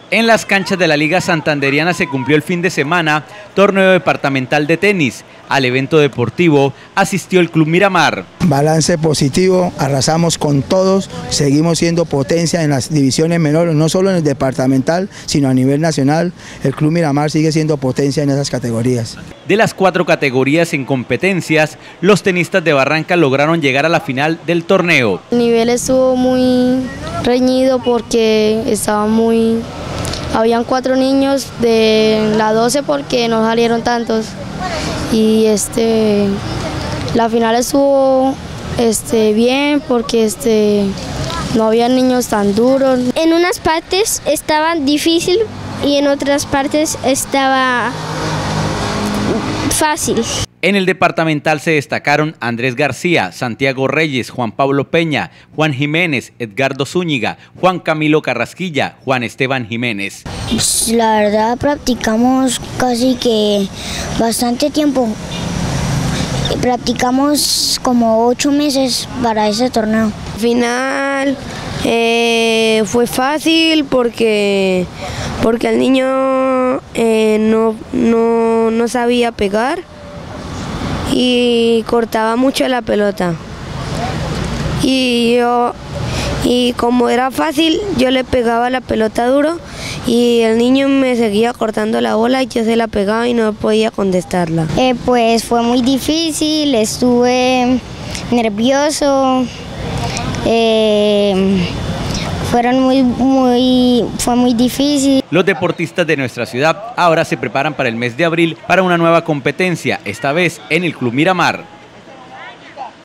En las canchas de la Liga Santanderiana se cumplió el fin de semana torneo departamental de tenis. Al evento deportivo asistió el Club Miramar. Balance positivo, arrasamos con todos, seguimos siendo potencia en las divisiones menores, no solo en el departamental, sino a nivel nacional. El Club Miramar sigue siendo potencia en esas categorías. De las 4 categorías en competencias, los tenistas de Barranca lograron llegar a la final del torneo. El nivel estuvo muy reñido porque habían 4 niños de la 12 porque no salieron tantos. Y la final estuvo bien porque no había niños tan duros. En unas partes estaba difícil y en otras partes estaba fácil. En el departamental se destacaron Andrés García, Santiago Reyes, Juan Pablo Peña, Juan Jiménez, Edgardo Zúñiga, Juan Camilo Carrasquilla, Juan Esteban Jiménez. La verdad practicamos casi que bastante tiempo. Practicamos como 8 meses para ese torneo. Al final fue fácil porque el niño no sabía pegar y cortaba mucho la pelota. Y como era fácil, yo le pegaba la pelota duro y el niño me seguía cortando la bola y yo se la pegaba y no podía contestarla. Pues fue muy difícil, estuve nervioso, fue muy difícil. Los deportistas de nuestra ciudad ahora se preparan para el mes de abril para una nueva competencia, esta vez en el Club Miramar.